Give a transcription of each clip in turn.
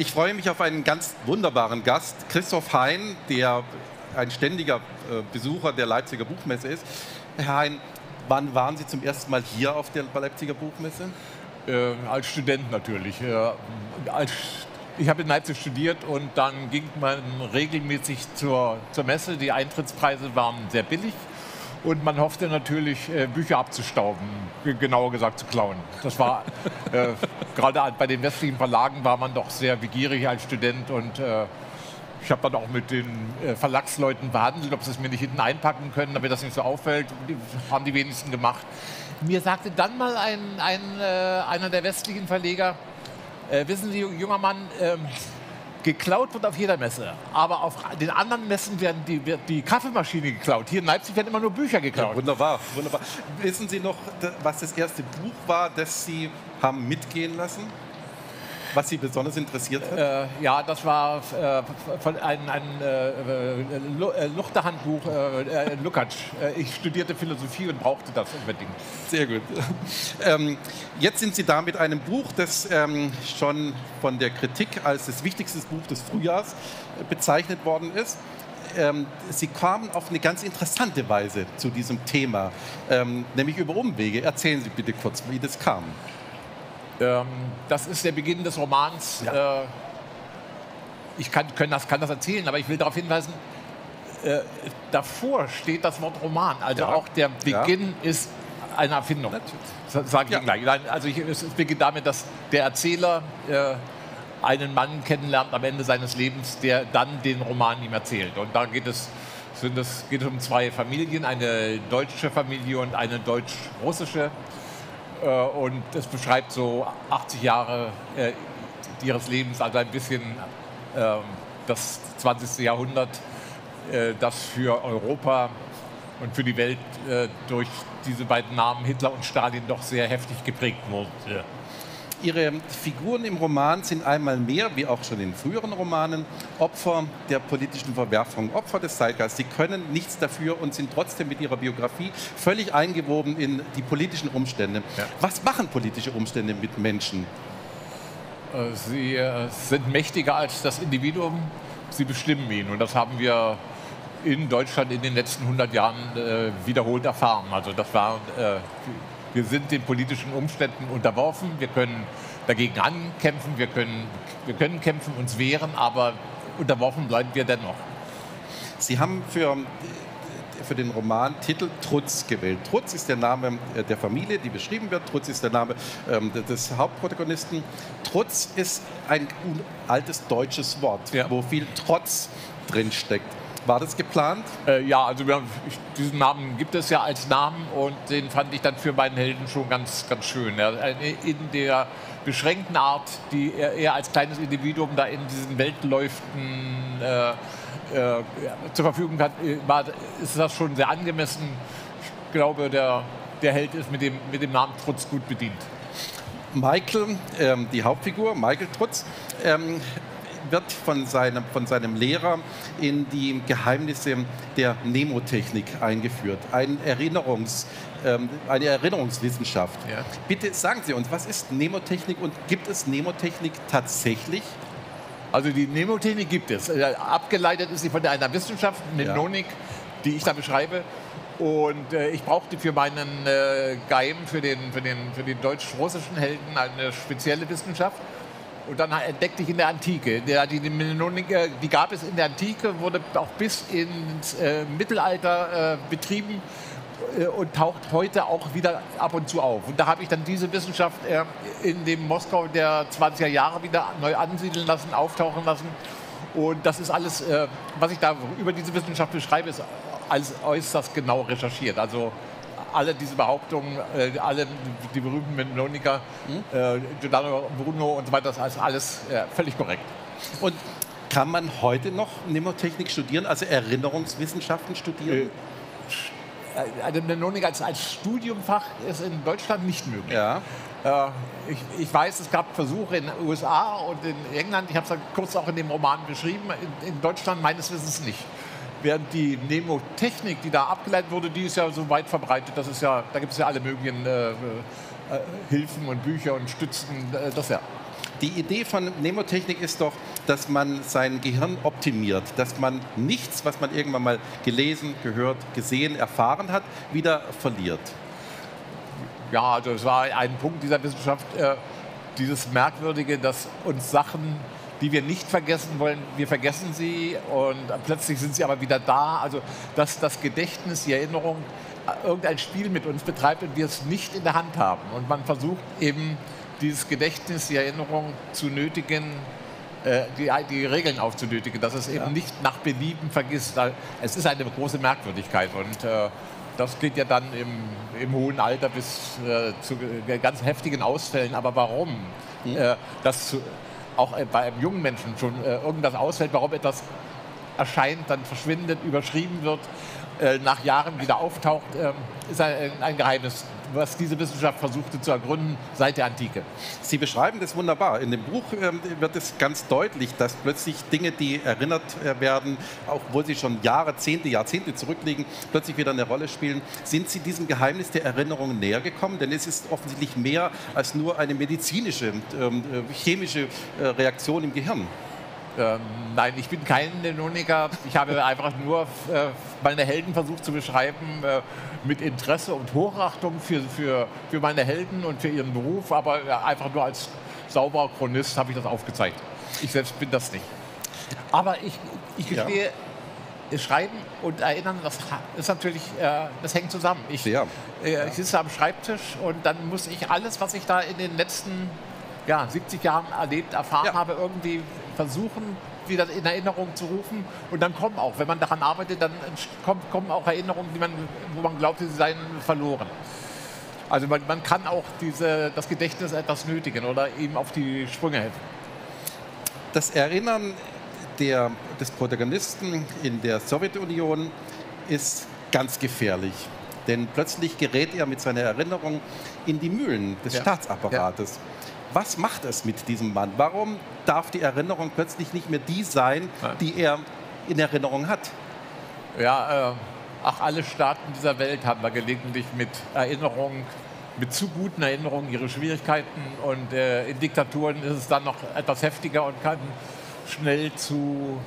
Ich freue mich auf einen ganz wunderbaren Gast, Christoph Hein, der ein ständiger Besucher der Leipziger Buchmesse ist. Herr Hein, wann waren Sie zum ersten Mal hier auf der Leipziger Buchmesse? Als Student natürlich. Ich habe in Leipzig studiert und dann ging man regelmäßig zur Messe. Die Eintrittspreise waren sehr billig und man hoffte natürlich, Bücher abzustauben, genauer gesagt zu klauen. Das war, gerade bei den westlichen Verlagen war man doch sehr begierig als Student und ich habe dann auch mit den Verlagsleuten verhandelt, ob sie es mir nicht hinten einpacken können, damit das nicht so auffällt. Die haben die wenigsten gemacht. Mir sagte dann mal einer der westlichen Verleger, wissen Sie, junger Mann, geklaut wird auf jeder Messe, aber auf den anderen Messen wird die Kaffeemaschine geklaut. Hier in Leipzig werden immer nur Bücher geklaut. Ja, wunderbar, wunderbar. Wissen Sie noch, was das erste Buch war, das Sie haben mitgehen lassen? Was Sie besonders interessiert hat? Ja, das war ein Luchterhandbuch, Lukács. Ich studierte Philosophie und brauchte das unbedingt. Sehr gut. Jetzt sind Sie da mit einem Buch, das schon von der Kritik als das wichtigste Buch des Frühjahrs bezeichnet worden ist. Sie kamen auf eine ganz interessante Weise zu diesem Thema, nämlich über Umwege. Erzählen Sie bitte kurz, wie das kam. Das ist der Beginn des Romans. Ja. Ich kann das erzählen, aber ich will darauf hinweisen, davor steht das Wort Roman. Also ja. Auch der Beginn ist eine Erfindung. Das sage ich gleich. Also es beginnt damit, dass der Erzähler einen Mann kennenlernt am Ende seines Lebens, der dann den Roman ihm erzählt. Und da geht es um zwei Familien, eine deutsche Familie und eine deutsch-russische. Und es beschreibt so 80 Jahre ihres Lebens, also ein bisschen das 20. Jahrhundert, das für Europa und für die Welt durch diese beiden Namen Hitler und Stalin doch sehr heftig geprägt wurde. Ihre Figuren im Roman sind einmal mehr, wie auch schon in früheren Romanen, Opfer der politischen Verwerfung, Opfer des Zeitgeists. Sie können nichts dafür und sind trotzdem mit ihrer Biografie völlig eingewoben in die politischen Umstände. Ja. Was machen politische Umstände mit Menschen? Sie sind mächtiger als das Individuum, sie bestimmen ihn. Und das haben wir in Deutschland in den letzten 100 Jahren wiederholt erfahren. Also das war... Wir sind den politischen Umständen unterworfen, wir können dagegen ankämpfen, wir können kämpfen, uns wehren, aber unterworfen bleiben wir dennoch. Sie haben für den Roman Titel Trutz gewählt. Trutz ist der Name der Familie, die beschrieben wird. Trutz ist der Name des Hauptprotagonisten. Trutz ist ein altes deutsches Wort, wo viel Trotz drinsteckt. War das geplant? Ja, also diesen Namen gibt es ja als Namen und den fand ich dann für meinen Helden schon ganz, ganz schön. In der beschränkten Art, die er als kleines Individuum da in diesen Weltläuften zur Verfügung hat, ist das schon sehr angemessen. Ich glaube, der Held ist mit dem Namen Trutz gut bedient. Michael, die Hauptfigur, Michael Trutz, wird von seinem Lehrer in die Geheimnisse der Mnemotechnik eingeführt. Eine Erinnerungswissenschaft. Ja. Bitte sagen Sie uns, was ist Mnemotechnik und gibt es Mnemotechnik tatsächlich? Also die Mnemotechnik gibt es. Abgeleitet ist sie von einer Wissenschaft, Mnemonic, die ich da beschreibe. Und ich brauchte für meinen Geheim, für den deutsch-russischen Helden eine spezielle Wissenschaft. Und dann entdeckte ich in der Antike, die Mnemonic, die gab es in der Antike, wurde auch bis ins Mittelalter betrieben und taucht heute auch wieder ab und zu auf. Und da habe ich dann diese Wissenschaft in dem Moskau der 20er Jahre wieder neu ansiedeln lassen, auftauchen lassen. Und das ist alles, was ich da über diese Wissenschaft beschreibe, ist alles äußerst genau recherchiert. Also alle diese Behauptungen, alle die berühmten Mnemoniker, Giordano Bruno und so weiter, das ist alles völlig korrekt. Und kann man heute noch Mnemotechnik studieren, also Erinnerungswissenschaften studieren? Eine Mnemonik als Studiumfach ist in Deutschland nicht möglich. Ja. Ich weiß, es gab Versuche in den USA und in England, ich habe es kurz auch in dem Roman beschrieben, in Deutschland meines Wissens nicht. Während die Mnemotechnik, die da abgeleitet wurde, die ist ja so weit verbreitet, da gibt es ja alle möglichen Hilfen und Bücher und Stützen, das ja. Die Idee von Mnemotechnik ist doch, dass man sein Gehirn optimiert, dass man nichts, was man irgendwann mal gelesen, gehört, gesehen, erfahren hat, wieder verliert. Ja, also es war ein Punkt dieser Wissenschaft, dieses Merkwürdige, dass uns Sachen, die wir nicht vergessen wollen, wir vergessen sie und plötzlich sind sie aber wieder da. Also dass das Gedächtnis, die Erinnerung irgendein Spiel mit uns betreibt und wir es nicht in der Hand haben. Und man versucht eben dieses Gedächtnis, die Erinnerung zu nötigen, die Regeln aufzunötigen, dass es eben nicht nach Belieben vergisst. Es ist eine große Merkwürdigkeit und das geht ja dann im hohen Alter bis zu ganz heftigen Ausfällen. Aber warum? Auch bei einem jungen Menschen schon irgendwas ausfällt, warum etwas erscheint, dann verschwindet, überschrieben wird, nach Jahren wieder auftaucht, ist ein Geheimnis, was diese Wissenschaft versuchte zu ergründen seit der Antike. Sie beschreiben das wunderbar. In dem Buch wird es ganz deutlich, dass plötzlich Dinge, die erinnert werden, auch obwohl sie schon Jahrzehnte zurückliegen, plötzlich wieder eine Rolle spielen. Sind Sie diesem Geheimnis der Erinnerung näher gekommen? Denn es ist offensichtlich mehr als nur eine medizinische, chemische Reaktion im Gehirn. Nein, ich bin kein Mnemoniker. Ich habe einfach nur meine Helden versucht zu beschreiben mit Interesse und Hochachtung für meine Helden und für ihren Beruf, aber einfach nur als sauberer Chronist habe ich das aufgezeigt. Ich selbst bin das nicht. Aber ich gestehe, Schreiben und Erinnern, das ist natürlich, das hängt zusammen. Ich sitze am Schreibtisch und dann muss ich alles, was ich da in den letzten 70 Jahren erfahren habe, irgendwie versuchen, wieder in Erinnerung zu rufen. Und dann kommen auch, wenn man daran arbeitet, dann kommen auch Erinnerungen, wo man glaubt, sie seien verloren. Also man kann auch das Gedächtnis etwas nötigen oder ihm auf die Sprünge helfen. Das Erinnern des Protagonisten in der Sowjetunion ist ganz gefährlich. Denn plötzlich gerät er mit seiner Erinnerung in die Mühlen des Staatsapparates. Ja. Was macht es mit diesem Mann? Warum darf die Erinnerung plötzlich nicht mehr die sein, die er in Erinnerung hat? Ja, alle Staaten dieser Welt haben da gelegentlich mit Erinnerungen, mit zu guten Erinnerungen ihre Schwierigkeiten. Und in Diktaturen ist es dann noch etwas heftiger und kann schnell zum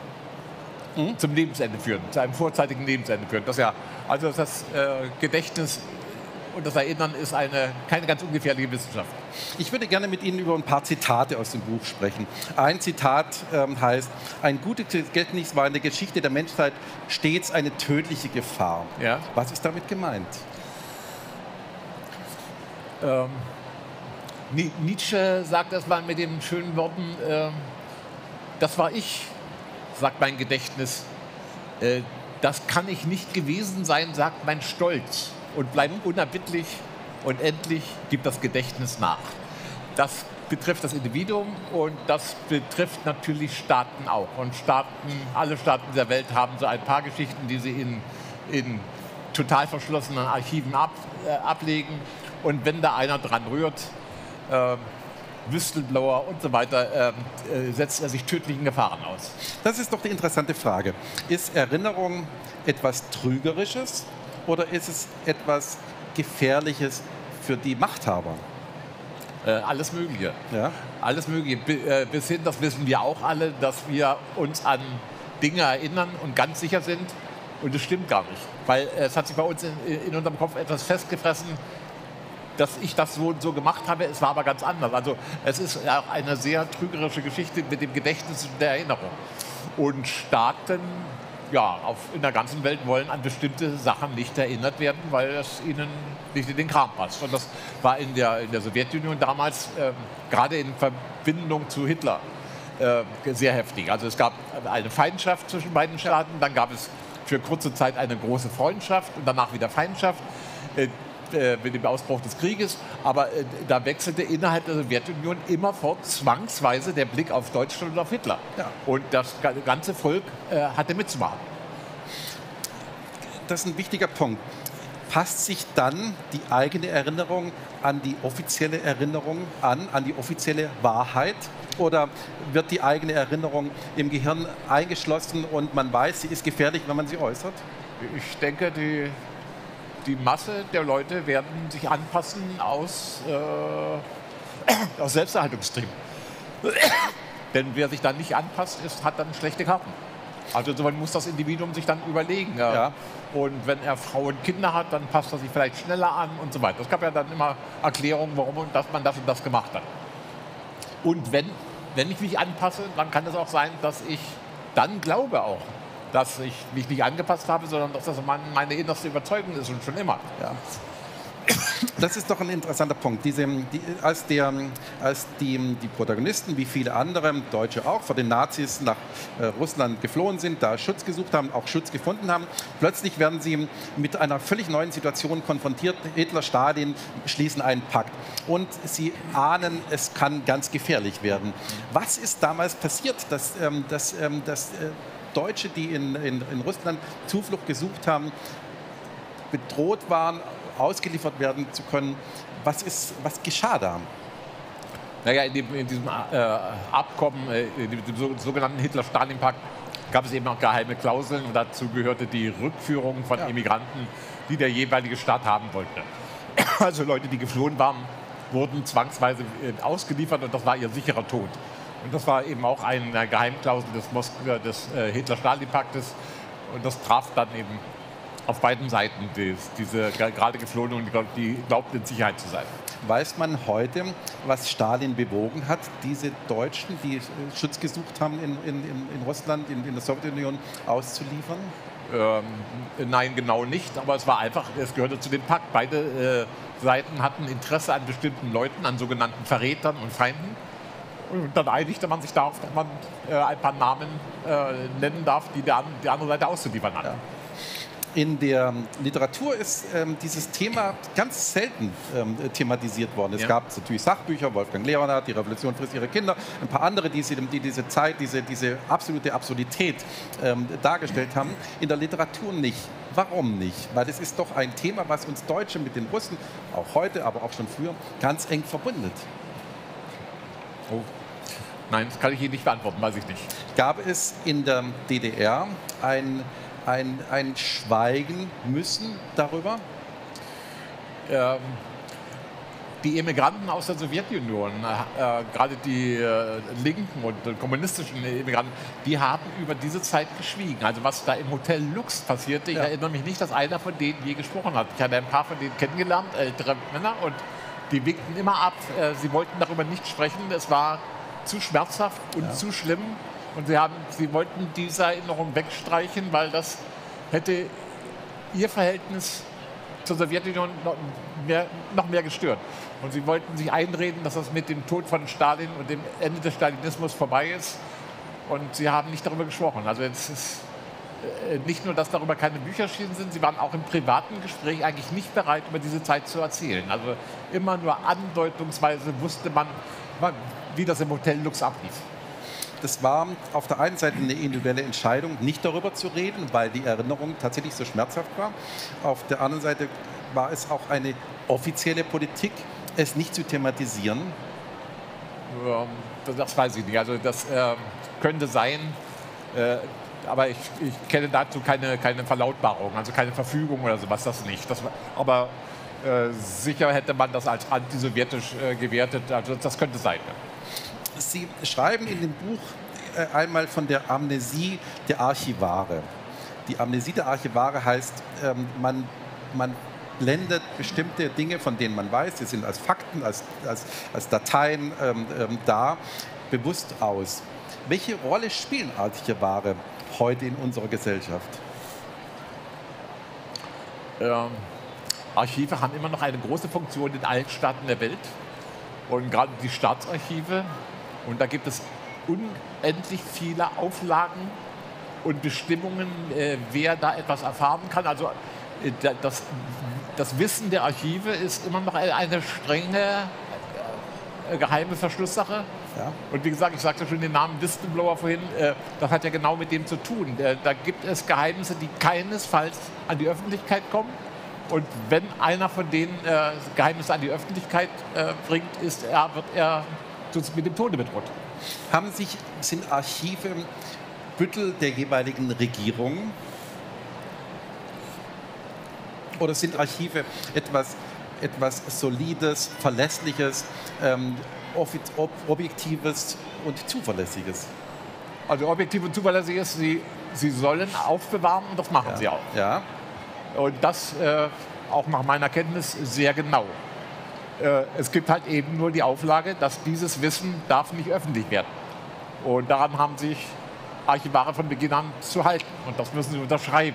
Lebensende führen, zu einem vorzeitigen Lebensende führen. Also das Gedächtnis und das Erinnern ist keine ganz ungefährliche Wissenschaft. Ich würde gerne mit Ihnen über ein paar Zitate aus dem Buch sprechen. Ein Zitat heißt: Ein gutes Gedächtnis war in der Geschichte der Menschheit stets eine tödliche Gefahr. Ja? Was ist damit gemeint? Nietzsche sagt das mal mit den schönen Worten, das war ich, sagt mein Gedächtnis. Das kann ich nicht gewesen sein, sagt mein Stolz. Und bleibt unerbittlich und endlich gibt das Gedächtnis nach. Das betrifft das Individuum und das betrifft natürlich Staaten auch. Und alle Staaten dieser Welt haben so ein paar Geschichten, die sie in total verschlossenen Archiven ablegen. Und wenn da einer dran rührt, Whistleblower und so weiter, setzt er sich tödlichen Gefahren aus. Das ist doch die interessante Frage. Ist Erinnerung etwas Trügerisches? Oder ist es etwas Gefährliches für die Machthaber? Alles Mögliche. Ja? Alles Mögliche. Bis hin, das wissen wir auch alle, dass wir uns an Dinge erinnern und ganz sicher sind. Und das stimmt gar nicht. Weil es hat sich bei uns in unserem Kopf etwas festgefressen, dass ich das so und so gemacht habe. Es war aber ganz anders. Also es ist auch eine sehr trügerische Geschichte mit dem Gedächtnis und der Erinnerung. Und Staaten in der ganzen Welt wollen an bestimmte Sachen nicht erinnert werden, weil es ihnen nicht in den Kram passt. Und das war in der Sowjetunion damals, gerade in Verbindung zu Hitler, sehr heftig. Also es gab eine Feindschaft zwischen beiden Staaten, dann gab es für kurze Zeit eine große Freundschaft und danach wieder Feindschaft mit dem Ausbruch des Krieges. Aber da wechselte innerhalb der Sowjetunion immerfort zwangsweise der Blick auf Deutschland und auf Hitler. Ja. Und das ganze Volk hatte mitzumachen. Das ist ein wichtiger Punkt. Passt sich dann die eigene Erinnerung an die offizielle Erinnerung an die offizielle Wahrheit? Oder wird die eigene Erinnerung im Gehirn eingeschlossen und man weiß, sie ist gefährlich, wenn man sie äußert? Ich denke, die Masse der Leute werden sich anpassen aus Selbsterhaltungstrieb. Denn wer sich dann nicht anpasst, hat dann schlechte Karten. Also man muss das Individuum sich dann überlegen. Ja. Und wenn er Frau und Kinder hat, dann passt er sich vielleicht schneller an und so weiter. Es gab ja dann immer Erklärungen, warum man das und das gemacht hat. Und wenn ich mich anpasse, dann kann es auch sein, dass ich dann glaube auch, dass ich mich nicht angepasst habe, sondern dass das meine innerste Überzeugung ist und schon immer. Ja. Das ist doch ein interessanter Punkt. Als die Protagonisten, wie viele andere Deutsche auch, vor den Nazis nach Russland geflohen sind, da Schutz gesucht haben, auch Schutz gefunden haben, plötzlich werden sie mit einer völlig neuen Situation konfrontiert. Hitler, Stalin schließen einen Pakt. Und sie ahnen, es kann ganz gefährlich werden. Was ist damals passiert, dass Deutsche, die in Russland Zuflucht gesucht haben, bedroht waren, ausgeliefert werden zu können? Was geschah da? Naja, in diesem Abkommen, in dem sogenannten Hitler-Stalin-Pakt, gab es eben auch geheime Klauseln und dazu gehörte die Rückführung von Emigranten, die der jeweilige Staat haben wollte. Also Leute, die geflohen waren, wurden zwangsweise ausgeliefert und das war ihr sicherer Tod. Und das war eben auch eine Geheimklausel des Hitler-Stalin-Paktes und das traf dann eben auf beiden Seiten diese gerade Geflohenen, die glaubten, in Sicherheit zu sein. Weiß man heute, was Stalin bewogen hat, diese Deutschen, die Schutz gesucht haben in Russland, in der Sowjetunion, auszuliefern? Nein, genau nicht. Aber es gehörte zu dem Pakt. Beide Seiten hatten Interesse an bestimmten Leuten, an sogenannten Verrätern und Feinden. Und dann einigte man sich darauf, dass man ein paar Namen nennen darf, die die andere Seite auszuliefern hat. Ja. In der Literatur ist dieses Thema ganz selten thematisiert worden. Es gab natürlich Sachbücher, Wolfgang Leonhardt, Die Revolution frisst ihre Kinder, ein paar andere, die diese Zeit, diese absolute Absurdität dargestellt haben. In der Literatur nicht. Warum nicht? Weil es ist doch ein Thema, was uns Deutsche mit den Russen, auch heute, aber auch schon früher, ganz eng verbindet. Oh. Nein, das kann ich Ihnen nicht beantworten, weiß ich nicht. Gab es in der DDR ein Schweigen müssen darüber? Die Emigranten aus der Sowjetunion, gerade die linken und kommunistischen Emigranten, die haben über diese Zeit geschwiegen. Also was da im Hotel Lux passierte, ich erinnere mich nicht, dass einer von denen je gesprochen hat. Ich hatte ein paar von denen kennengelernt, ältere Männer, und die winkten immer ab. Sie wollten darüber nicht sprechen. Es war zu schmerzhaft und zu schlimm. Und sie wollten diese Erinnerung wegstreichen, weil das hätte ihr Verhältnis zur Sowjetunion noch mehr gestört. Und sie wollten sich einreden, dass das mit dem Tod von Stalin und dem Ende des Stalinismus vorbei ist. Und sie haben nicht darüber gesprochen. Also es ist nicht nur, dass darüber keine Bücher erschienen sind, sie waren auch im privaten Gespräch eigentlich nicht bereit, über diese Zeit zu erzählen. Also immer nur andeutungsweise wusste man, wie das im Hotel Lux ablief. Das war auf der einen Seite eine individuelle Entscheidung, nicht darüber zu reden, weil die Erinnerung tatsächlich so schmerzhaft war. Auf der anderen Seite war es auch eine offizielle Politik, es nicht zu thematisieren. Das weiß ich nicht. Also das könnte sein, aber ich kenne dazu keine Verlautbarung, also keine Verfügung oder sowas, das nicht. Aber sicher hätte man das als antisowjetisch gewertet, also das könnte sein. Ja. Sie schreiben in dem Buch einmal von der Amnesie der Archivare. Die Amnesie der Archivare heißt, man blendet bestimmte Dinge, von denen man weiß, die sind als Fakten, als Dateien da, bewusst aus. Welche Rolle spielen Archivare heute in unserer Gesellschaft? Archive haben immer noch eine große Funktion in allen Staaten der Welt. Und gerade die Staatsarchive, und da gibt es unendlich viele Auflagen und Bestimmungen, wer da etwas erfahren kann. Also das Wissen der Archive ist immer noch eine strenge geheime Verschlusssache. Ja. Und wie gesagt, ich sagte schon den Namen Whistleblower vorhin, das hat ja genau mit dem zu tun. Da gibt es Geheimnisse, die keinesfalls an die Öffentlichkeit kommen. Und wenn einer von denen Geheimnisse an die Öffentlichkeit bringt, wird er mit dem Tode bedroht. Sind Archive Büttel der jeweiligen Regierung? Oder sind Archive etwas Solides, Verlässliches, Objektives und Zuverlässiges? Also objektiv und zuverlässig ist, sie sollen aufbewahren und das machen sie auch. Ja. Und das auch nach meiner Kenntnis sehr genau. Es gibt halt eben nur die Auflage, dass dieses Wissen darf nicht öffentlich werden. Und daran haben sich Archivare von Beginn an zu halten. Und das müssen sie unterschreiben.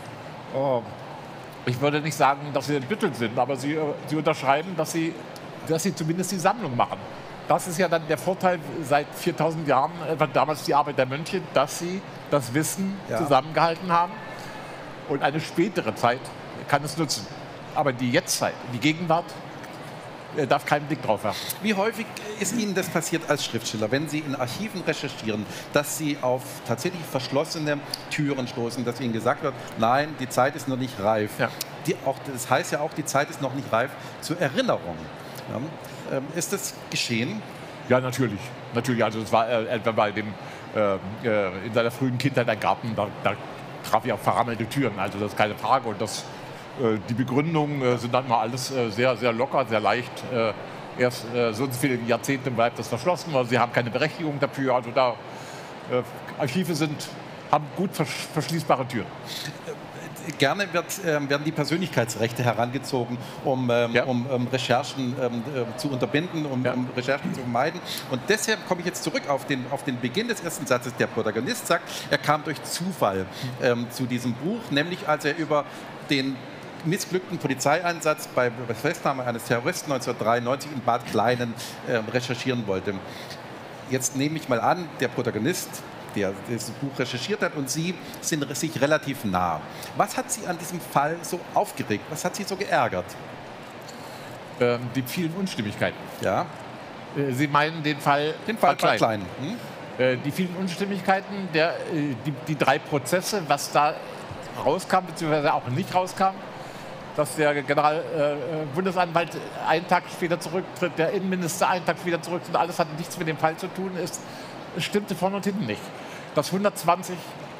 Ich würde nicht sagen, dass sie entbüttelt sind, aber sie unterschreiben, dass sie zumindest die Sammlung machen. Das ist ja dann der Vorteil seit 4000 Jahren, damals die Arbeit der Mönche, dass sie das Wissen zusammengehalten haben. Und eine spätere Zeit kann es nutzen. Aber die Jetztzeit, die Gegenwart, darf keinen Blick drauf werfen. Wie häufig ist Ihnen das passiert als Schriftsteller, wenn Sie in Archiven recherchieren, dass Sie auf tatsächlich verschlossene Türen stoßen, dass Ihnen gesagt wird, nein, die Zeit ist noch nicht reif. Ja. Das heißt ja auch, die Zeit ist noch nicht reif zur Erinnerung. Ja. Ist das geschehen? Ja, natürlich. Also es war etwa bei dem in seiner frühen Kindheit ein Garten, da traf ich auf verrammelte Türen, also das ist keine Frage. Und die Begründungen sind dann mal alles sehr, sehr locker, sehr leicht. Erst so und so viele Jahrzehnte bleibt das verschlossen, weil sie haben keine Berechtigung dafür. Also Archive haben gut verschließbare Türen. Gerne werden die Persönlichkeitsrechte herangezogen, um Recherchen zu unterbinden, um Recherchen zu vermeiden. Und deshalb komme ich jetzt zurück auf den Beginn des ersten Satzes. Der Protagonist sagt, er kam durch Zufall zu diesem Buch, nämlich als er über den missglückten Polizeieinsatz bei Festnahme eines Terroristen 1993 in Bad Kleinen recherchieren wollte. Jetzt nehme ich mal an, der Protagonist, der dieses Buch recherchiert hat, und Sie sind sich relativ nah. Was hat Sie an diesem Fall so aufgeregt? Was hat Sie so geärgert? Die vielen Unstimmigkeiten. Ja. Sie meinen den Fall Klein. Die vielen Unstimmigkeiten, die 3 Prozesse, was da rauskam, beziehungsweise auch nicht rauskam, dass der Bundesanwalt einen Tag später zurücktritt, der Innenminister einen Tag später zurücktritt, alles hat nichts mit dem Fall zu tun, es stimmte vorne und hinten nicht. Dass 110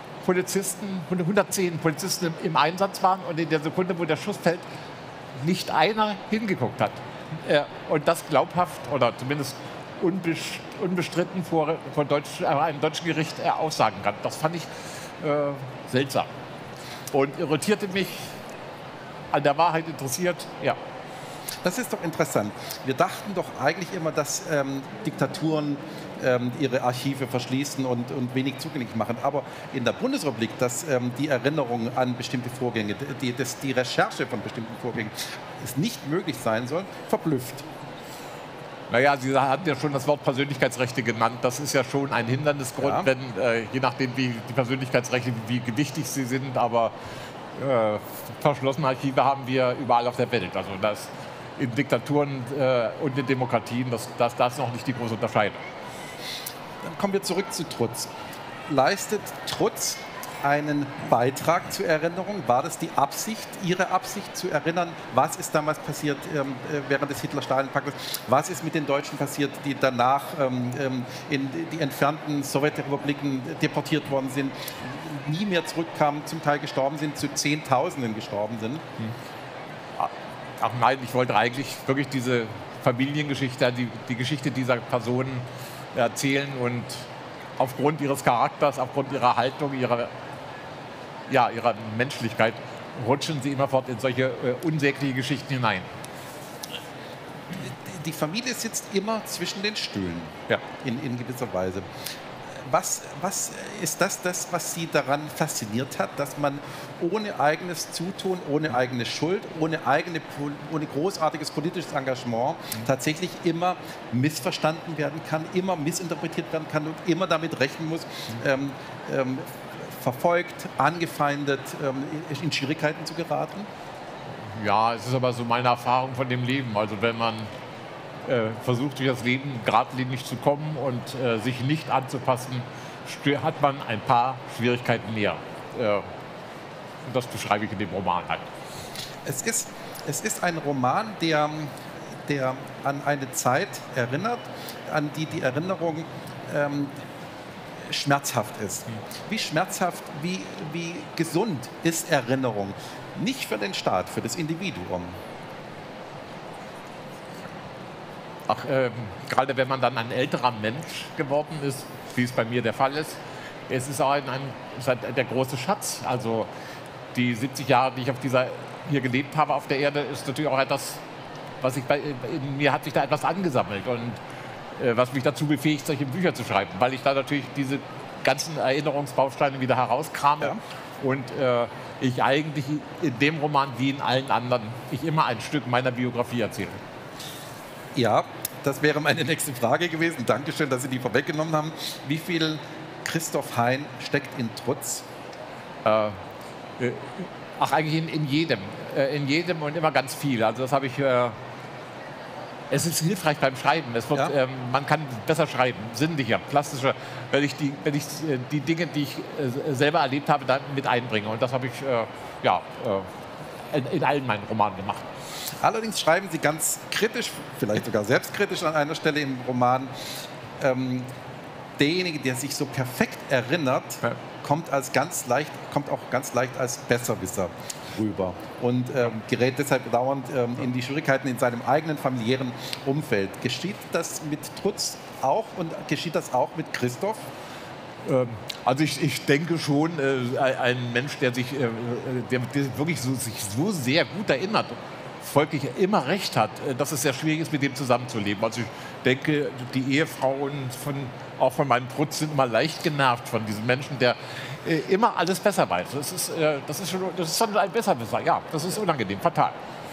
Polizisten im Einsatz waren und in der Sekunde, wo der Schuss fällt, nicht einer hingeguckt hat. Und das glaubhaft oder zumindest unbestritten vor einem deutschen Gericht aussagen kann. Das fand ich seltsam und irritierte mich, an der Wahrheit interessiert. Ja. Das ist doch interessant. Wir dachten doch eigentlich immer, dass Diktaturen ihre Archive verschließen und wenig zugänglich machen. Aber in der Bundesrepublik, dass die Erinnerung an bestimmte Vorgänge, die Recherche von bestimmten Vorgängen es nicht möglich sein soll, verblüfft. Naja, Sie hatten ja schon das Wort Persönlichkeitsrechte genannt. Das ist ja schon ein Hindernisgrund, wenn, je nachdem, wie die Persönlichkeitsrechte, wie gewichtig sie sind, aber verschlossene Archive haben wir überall auf der Welt. Also das in Diktaturen und in Demokratien, das ist noch nicht die große Unterscheidung. Dann kommen wir zurück zu Trutz. Leistet Trutz einen Beitrag zur Erinnerung? War das die Absicht, Ihre Absicht zu erinnern? Was ist damals passiert während des Hitler-Stalin-Paktes? Was ist mit den Deutschen passiert, die danach in die entfernten Sowjetrepubliken deportiert worden sind, nie mehr zurückkamen, zum Teil gestorben sind, zu Zehntausenden gestorben sind? Ach nein, ich wollte eigentlich wirklich diese Familiengeschichte, die Geschichte dieser Personen erzählen und aufgrund ihres Charakters, aufgrund ihrer Haltung, ihrer Menschlichkeit rutschen sie immerfort in solche unsägliche Geschichten hinein. Die Familie sitzt immer zwischen den Stühlen, in gewisser Weise. Was ist das, was Sie daran fasziniert hat, dass man ohne eigenes Zutun, ohne eigene Schuld, ohne großartiges politisches Engagement tatsächlich immer missverstanden werden kann, immer missinterpretiert werden kann und immer damit rechnen muss, verfolgt, angefeindet, in Schwierigkeiten zu geraten? Ja, es ist aber so meine Erfahrung von dem Leben. Also wenn man versucht, durch das Leben geradlinig zu kommen und sich nicht anzupassen, hat man ein paar Schwierigkeiten mehr. Und das beschreibe ich in dem Roman halt. Es ist ein Roman, der an eine Zeit erinnert, an die Erinnerung schmerzhaft ist. Wie schmerzhaft, wie gesund ist Erinnerung? Nicht für den Staat, für das Individuum. Gerade wenn man dann ein älterer Mensch geworden ist, wie es bei mir der Fall ist, es ist auch der große Schatz. Also die 70 Jahre, die ich hier gelebt habe auf der Erde, ist natürlich auch etwas, in mir hat sich da etwas angesammelt und was mich dazu befähigt, solche Bücher zu schreiben, weil ich da natürlich diese ganzen Erinnerungsbausteine wieder herauskrame und ich eigentlich in dem Roman wie in allen anderen immer ein Stück meiner Biografie erzähle. Ja, das wäre meine nächste Frage gewesen. Dankeschön, dass Sie die vorweggenommen haben. Wie viel Christoph Hein steckt in Trutz? Eigentlich in jedem. In jedem und immer ganz viel. Also das habe ich... Es ist hilfreich beim Schreiben. Man kann besser schreiben, sinnlicher, plastischer, wenn ich die Dinge, die ich selber erlebt habe, dann mit einbringe. Und das habe ich in allen meinen Romanen gemacht. Allerdings schreiben Sie ganz kritisch, vielleicht sogar selbstkritisch an einer Stelle im Roman, derjenige, der sich so perfekt erinnert, kommt auch ganz leicht als Besserwisser rüber und gerät deshalb dauernd in die Schwierigkeiten in seinem eigenen familiären Umfeld. Geschieht das mit Trutz auch und geschieht das auch mit Christoph? Also ich denke schon, ein Mensch, der sich wirklich sich so sehr gut erinnert, folglich immer recht hat, dass es sehr schwierig ist, mit dem zusammenzuleben. Also ich denke, die Ehefrauen auch von meinem Trutz sind immer leicht genervt von diesem Menschen, der immer alles besser weiß. Das ist schon ein Besserwisser. Ja, das ist unangenehm, fatal.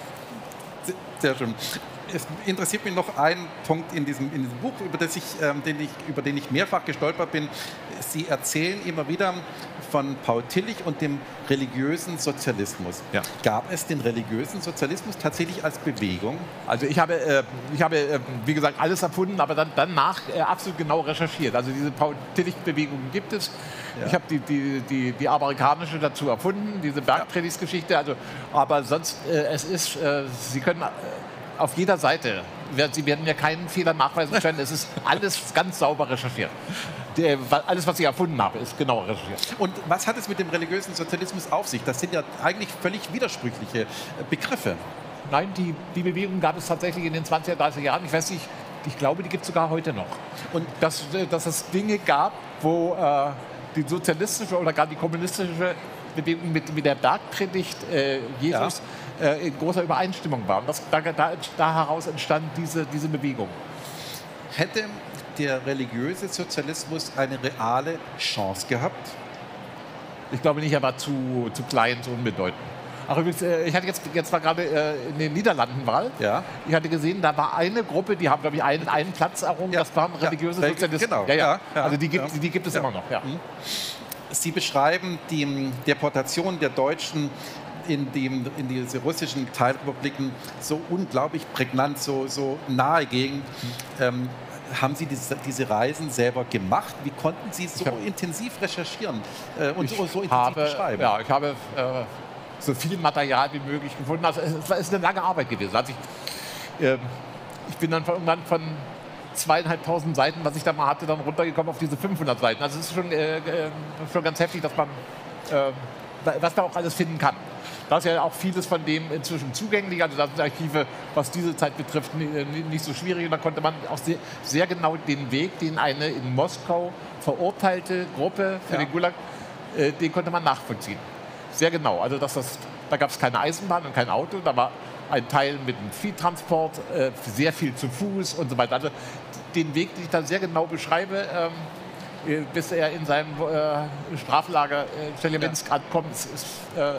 Sehr schön. Es interessiert mich noch ein Punkt in diesem Buch, über den ich mehrfach gestolpert bin. Sie erzählen immer wieder von Paul Tillich und dem religiösen Sozialismus. Ja. Gab es den religiösen Sozialismus tatsächlich als Bewegung? Also ich habe wie gesagt, alles erfunden, aber dann danach absolut genau recherchiert. Also diese Paul Tillich-Bewegung gibt es. Ja. Ich habe die amerikanische dazu erfunden, diese Bergpredigtgeschichte. Also, aber sonst, Sie können auf jeder Seite, Sie werden mir keinen Fehler nachweisen können, es ist alles ganz sauber recherchiert. Alles, was ich erfunden habe, ist genau recherchiert. Und was hat es mit dem religiösen Sozialismus auf sich? Das sind ja eigentlich völlig widersprüchliche Begriffe. Nein, die Bewegung gab es tatsächlich in den 20er, 30er Jahren. Ich weiß nicht, ich glaube, die gibt es sogar heute noch. Und dass es Dinge gab, wo die sozialistische oder gar die kommunistische Bewegung mit der Bergpredigt Jesus in großer Übereinstimmung war. Und da heraus entstand diese Bewegung. Hätte der religiöse Sozialismus eine reale Chance gehabt? Ich glaube nicht, er war zu klein, zu unbedeutend. Ach, übrigens, ich hatte jetzt war gerade in den Niederlanden Wahl. Ja. Ich hatte gesehen, da war eine Gruppe, die haben, glaube ich, einen Platz errungen. Ja. Das waren religiöse Sozialisten. Genau. Also die gibt es immer noch. Ja. Sie beschreiben die Deportation der Deutschen in diese russischen Teilrepubliken so unglaublich prägnant, so nahegehend. Haben Sie diese Reisen selber gemacht? Wie konnten Sie so intensiv recherchieren und so intensiv beschreiben? Ja, ich habe so viel Material wie möglich gefunden. Also es ist eine lange Arbeit gewesen. Also ich bin dann irgendwann von 2.500 Seiten, was ich da mal hatte, dann runtergekommen auf diese 500 Seiten. Also es ist schon ganz heftig, dass man was man auch alles finden kann. Da ist ja auch vieles von dem inzwischen zugänglich. Also das sind Archive, was diese Zeit betrifft, nicht so schwierig. Und da konnte man auch sehr genau den Weg, den eine in Moskau verurteilte Gruppe für den Gulag, den konnte man nachvollziehen. Sehr genau. Also da gab es keine Eisenbahn und kein Auto. Da war ein Teil mit einem Viehtransport, sehr viel zu Fuß und so weiter. Also den Weg, den ich da sehr genau beschreibe, bis er in seinem Straflager Chelyabinsk ankommt, ist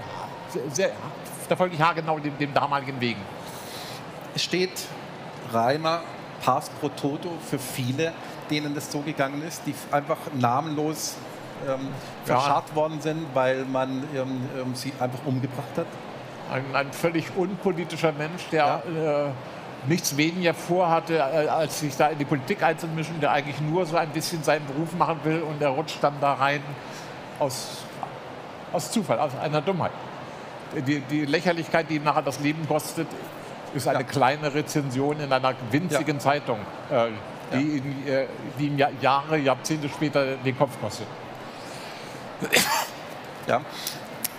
da folge ich haargenau dem damaligen Wegen. Es steht Rainer Pars pro Toto für viele, denen es so gegangen ist, die einfach namenlos verscharrt worden sind, weil man sie einfach umgebracht hat? Ein völlig unpolitischer Mensch, der nichts weniger vorhatte, als sich da in die Politik einzumischen, der eigentlich nur so ein bisschen seinen Beruf machen will und er rutscht dann da rein aus Zufall, aus einer Dummheit. Die Lächerlichkeit, die ihm nachher das Leben kostet, ist eine kleine Rezension in einer winzigen Zeitung, die ihm Jahrzehnte später den Kopf kostet. Ja.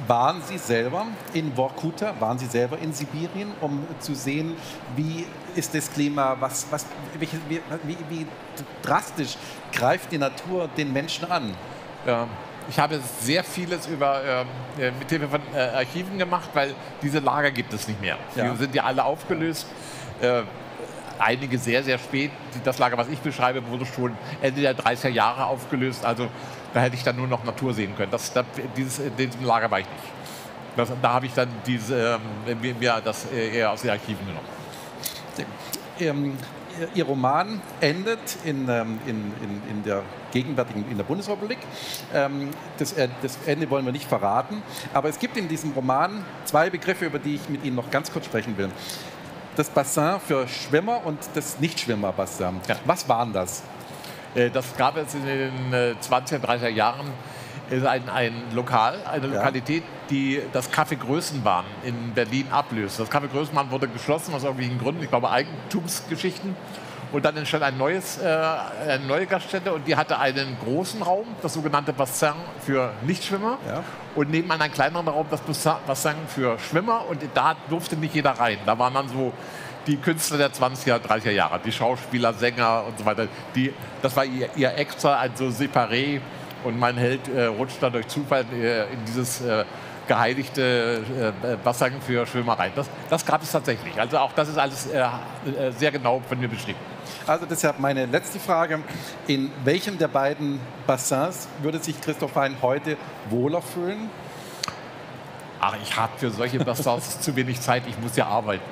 Waren Sie selber in Vorkuta, waren Sie selber in Sibirien, um zu sehen, wie ist das Klima, wie drastisch greift die Natur den Menschen an? Ich habe sehr vieles mit Hilfe von Archiven gemacht, weil diese Lager gibt es nicht mehr. Ja. Die sind ja alle aufgelöst. Einige sehr, sehr spät. Das Lager, was ich beschreibe, wurde schon Ende der 30er Jahre aufgelöst. Also da hätte ich dann nur noch Natur sehen können. In diesem Lager war ich nicht. Da habe ich dann mir das eher aus den Archiven genommen. Ihr Roman endet in der gegenwärtigen in der Bundesrepublik. Das Ende wollen wir nicht verraten. Aber es gibt in diesem Roman zwei Begriffe, über die ich mit Ihnen noch ganz kurz sprechen will. Das Bassin für Schwimmer und das Nichtschwimmer-Bassin. Ja. Was waren das? Das gab es in den 20er, 30er Jahren. Ist eine Lokalität, die das Café Größenbahn in Berlin ablöst. Das Café Größenbahn wurde geschlossen aus irgendwelchen Gründen, ich glaube Eigentumsgeschichten. Und dann entstand eine neue Gaststätte und die hatte einen großen Raum, das sogenannte Bassin für Nichtschwimmer. Ja. Und nebenan einen kleineren Raum, das Bassin für Schwimmer. Und da durfte nicht jeder rein. Da waren dann so die Künstler der 20er, 30er Jahre, die Schauspieler, Sänger und so weiter. Das war ihr Extra, also Separé. Und mein Held rutscht da durch Zufall in dieses geheiligte Bassin für Schwimmer rein. Das gab es tatsächlich. Also auch das ist alles sehr genau von mir beschrieben. Also deshalb meine letzte Frage. In welchem der beiden Bassins würde sich Christoph Hein heute wohler fühlen? Ach, ich habe für solche Bassins zu wenig Zeit. Ich muss ja arbeiten.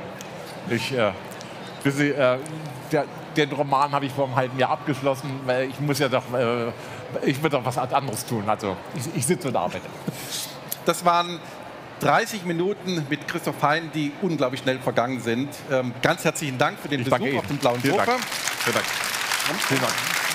Den Roman habe ich vor einem halben Jahr abgeschlossen, weil ich muss ja doch, ich will doch was anderes tun. Also ich sitze und arbeite. Das waren 30 Minuten mit Christoph Hein, die unglaublich schnell vergangen sind. Ganz herzlichen Dank für den Besuch auf dem blauen Sofa. Vielen Dank. Vielen Dank.